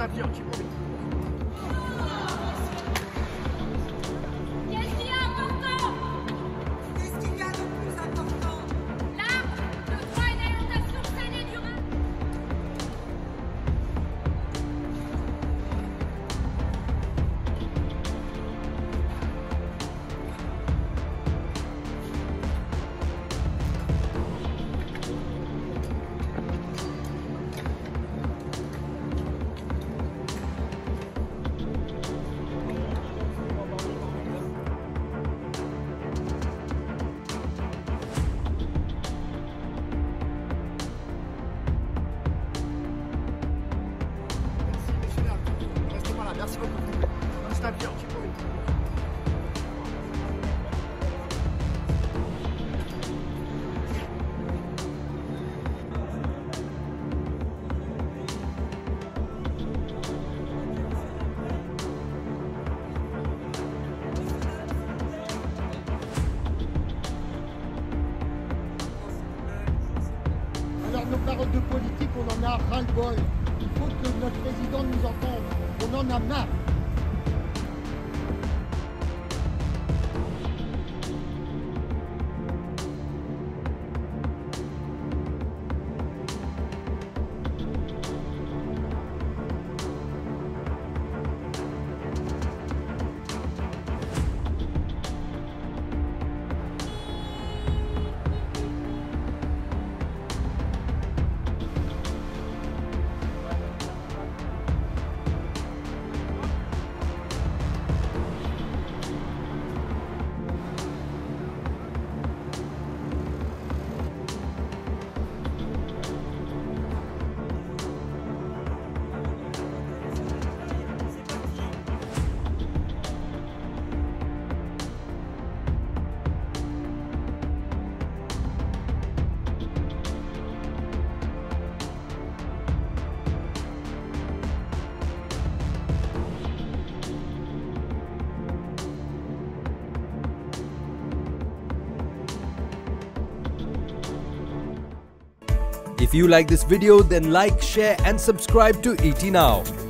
avion qui brûle. Qu'est-ce qu'il y a important? Qu'est-ce qu'il y a de plus important? L'arbre, le droit à une alimentation saine et durable. Merci beaucoup. Juste un avion qui brûle. Alors nos paroles de politique, on en a ras-le-bol. Il faut que notre président nous entende. On en a marre. If you like this video, then like, share and subscribe to ET Now.